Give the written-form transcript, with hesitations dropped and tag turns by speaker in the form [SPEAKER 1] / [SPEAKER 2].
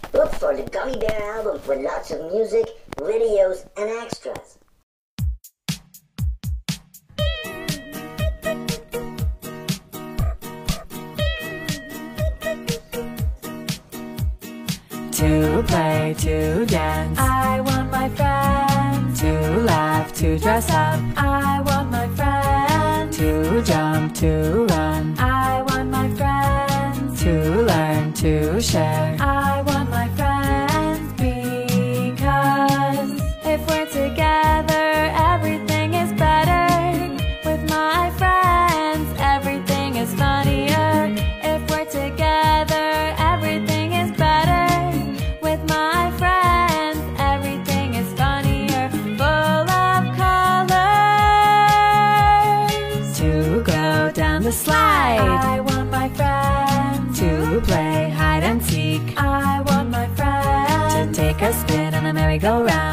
[SPEAKER 1] Look for the Gummy Bear album with lots of music, videos, and extras.
[SPEAKER 2] To play, to dance, I want my friend. To laugh, to dress up, I want my friend. To jump, to run, I want my friend. To learn, to share, I want my friends. Because if we're together, everything is better. With my friends, everything is funnier. If we're together, everything is better. With my friends, everything is funnier, full of colors. To go down the slide, I want my friend. To play hide and seek, I want my friend. To take a spin on a merry-go-round,